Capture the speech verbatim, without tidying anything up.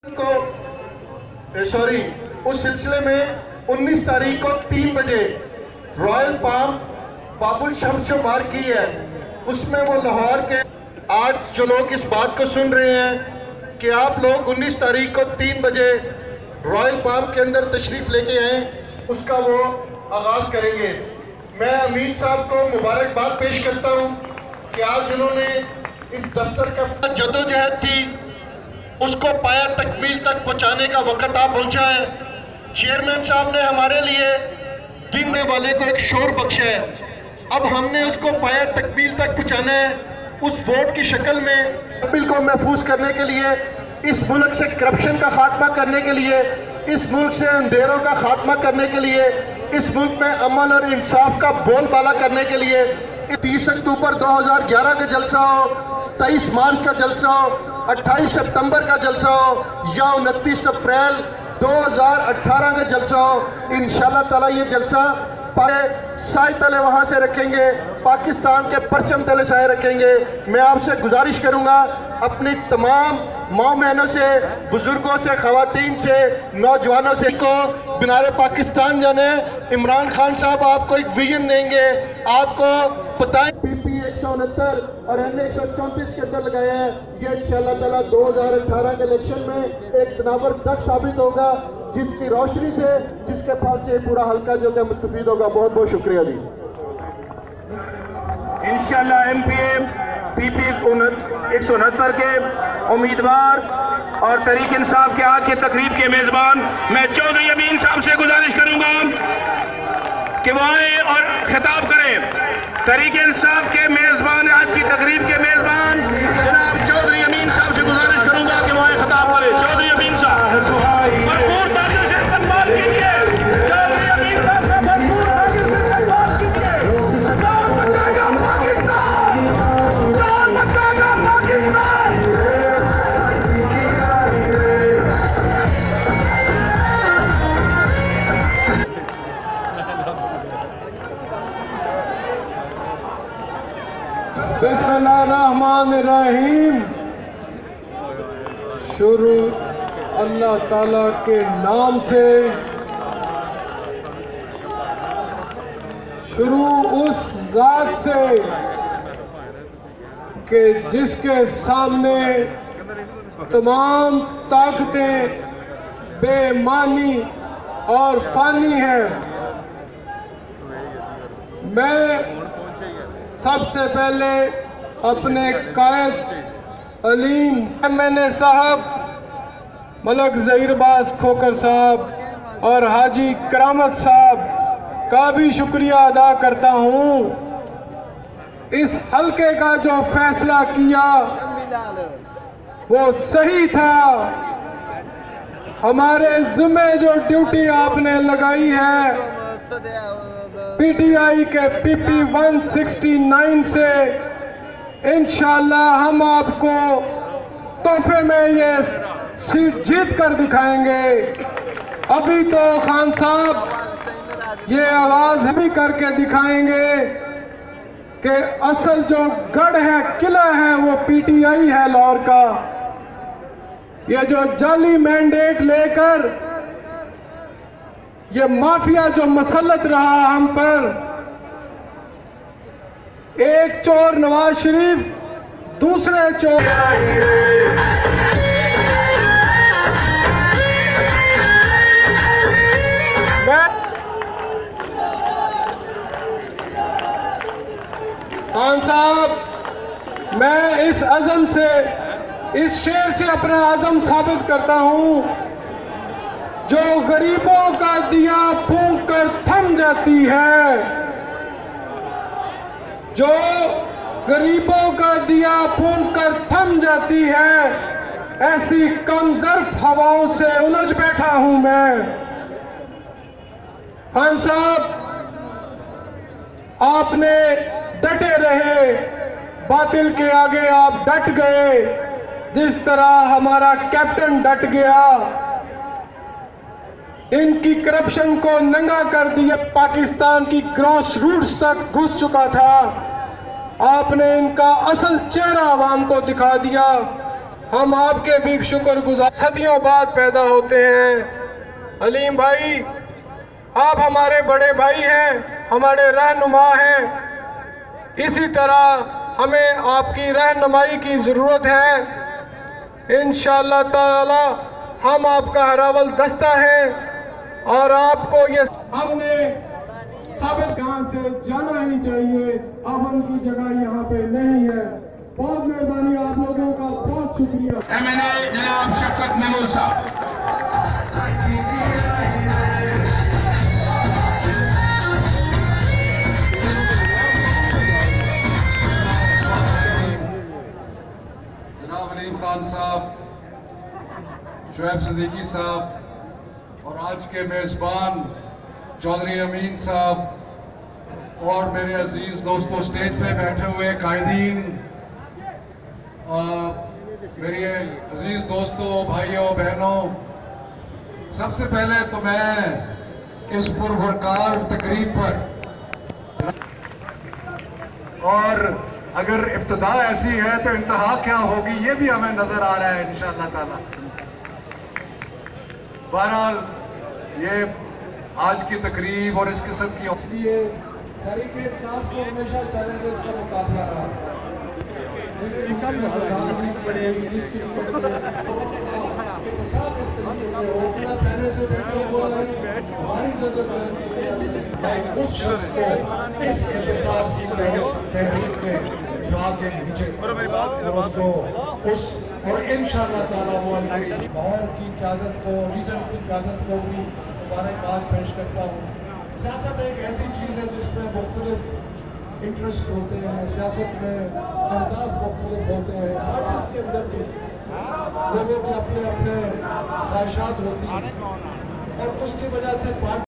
को सॉरी उस सिलसिले में उन्नीस तारीख को तीन बजे रॉयल पाम बाबुल शम्स जो मार की है उसमें वो लाहौर के आज जो लोग इस बात को सुन रहे हैं कि आप लोग उन्नीस तारीख को तीन बजे रॉयल पाम के अंदर तशरीफ लेके आए, उसका वो आगाज करेंगे। मैं अमीर साहब को मुबारकबाद पेश करता हूँ कि आज उन्होंने इस दफ्तर का जदोजहद थी उसको पाया तकमील तक पहुँचाने का वक्त आ पहुँचा है। चेयरमैन साहब ने हमारे लिए गिनने वाले को एक शोर बख्शा है, अब हमने उसको पाया तकमील तक पहुँचाना है उस वोट की शक्ल में। बिल को महफूज करने के लिए, इस मुल्क से करप्शन का खात्मा करने के लिए, इस मुल्क से अंधेरों का खात्मा करने के लिए, इस मुल्क में अमन और इंसाफ का बोलबाला करने के लिए तीस अक्टूबर दो हज़ार ग्यारह का जलसा हो, तेईस मार्च का जलसा हो, अट्ठाईस सितंबर का जलसा हो या उनतीस अप्रैल दो हज़ार अठारह का जलसा हो, इंशाल्लाह ताला ये जलसा पाए साए तले वहाँ से रखेंगे, पाकिस्तान के परचम तले साए रखेंगे। मैं आपसे गुजारिश करूँगा अपनी तमाम माँ बहनों से, बुजुर्गों से, खवातीन से, नौजवानों से को बिनारे पाकिस्तान जाने। इमरान खान साहब आपको एक विजन देंगे, आपको बताएं पीपी एक सौ उनहत्तर और एन एक सौ चौंतीस के अंदर लगाए हैं, ये इंशाल्लाह ताला दो हज़ार अठारह के इलेक्शन में एक तनावर दख साबित होगा जिसकी रोशनी से, जिसके फल से पूरा हल्का जो है मुस्तफीद होगा। बहुत बहुत शुक्रिया जी। इंशाल्लाह एम पी ए पीपी एक सौ उनहत्तर के उम्मीदवार और तहरीक इंसाफ के आज के तकरीब के मेजबान मैं चौधरी अमीन साहब से गुजारिश करूंगा कि वो आए और खिताब करें। तहरीक इंसाफ के मेजबान आज की तकरीब के मेजबान जनाब चौधरी अमीन साहब से गुजारिश करूंगा कि वो आए खिताब करें। चौधरी अमीन साहब भरपूर तालियों से इस्तकबाल कीजिए। चौधरी अमीन साहब का भरपूर तालियों से इस्तकबाल कीजिए। जान बचाएगा पाकिस्तान, जान बचाएगा पाकिस्तान। बिस्मिल्लाहिर्रहमानिर्रहीम। शुरू अल्लाह ताला के नाम से, शुरू उस जात से कि जिसके सामने तमाम ताकतें बेमानी और फानी हैं। मैं सबसे पहले अपने कायद अलीम मैंने साहब, मलक ज़हीरबाज खोकर साहब और हाजी करामत साहब का भी शुक्रिया अदा करता हूँ। इस हल्के का जो फैसला किया वो सही था। हमारे ज़िम्मे जो ड्यूटी आपने लगाई है पीटीआई के पीपी एक सौ उनहत्तर से, इंशाल्लाह हम आपको तोहफे में ये सीट जीत कर दिखाएंगे। अभी तो खान साहब ये आवाज़ भी करके दिखाएंगे कि असल जो गढ़ है, किला है, वो पीटीआई है लाहौर का। ये जो जाली मैंडेट लेकर ये माफिया जो मसलत रहा हम पर, एक चोर नवाज शरीफ, दूसरे चोर खान साहब, मैं इस अज़म से, इस शेर से अपना अज़म साबित करता हूं, जो गरीबों का दिया फूंक कर थम जाती है, जो गरीबों का दिया फूंक कर थम जाती है, ऐसी कमजर्फ हवाओं से उलझ बैठा हूं मैं। खान साहब, आपने डटे रहे, बातिल के आगे आप डट गए, जिस तरह हमारा कैप्टन डट गया। इनकी करप्शन को नंगा कर दिया, पाकिस्तान की ग्रॉस रूट्स तक घुस चुका था। आपने इनका असल चेहरा आवाम को दिखा दिया। हम आपके भी शुक्रगुजार। सदियों बाद पैदा होते हैं। अलीम भाई, आप हमारे बड़े भाई हैं, हमारे रहनुमा हैं। इसी तरह हमें आपकी रहनुमाई की ज़रूरत है। इंशाअल्लाह ताला हम आपका हरावल दस्ता है और आपको ये हमने साबित गांव से जाना ही चाहिए। अब उनकी जगह यहाँ पे नहीं है। बहुत मेहरबानी, आप लोगों का बहुत शुक्रिया। एम एन ए जनाब शफकत महमूद साहब। जनाब अलीम खान साहब, शुएब सिद्दीकी साहब और आज के मेज़बान चौधरी अमीन साहब और मेरे अजीज दोस्तों, स्टेज पे बैठे हुए कायदीन, मेरे अजीज दोस्तों, भाइयों बहनों, सबसे पहले तो मैं इस पुरवकार तकरीब पर, और अगर इब्तदा ऐसी है तो इंतहा क्या होगी ये भी हमें नजर आ रहा है इंशाअल्लाह ताला। बहरहाल ये आज की तकरीब और इस किस्म की इसलिए तरीके साहब को हमेशा चैलेंजेस का मुकाबला रहा, लेकिन प्रधानमंत्री पड़ेगी जिस तरीके से होता पहले से बैठा हुआ है हमारी जगह उस शख्स को इस एहतसाब की तहरीक में उठा के नीचे और उसको उस और इंशाअल्लाह ताला वो माहौल की क़यादत को, रीजन की क़यादत को भी मुबारकबाद पेश करता हूँ। सियासत एक ऐसी चीज़ है जिसमें मुख्तलिफ इंटरेस्ट होते हैं, सियासत में अहदाफ मुख्तलिफ होते हैं, पार्टीज के अंदर भी लोगों के अपने अपने ख्वाहिशात होती हैं और उसकी वजह से पार्टी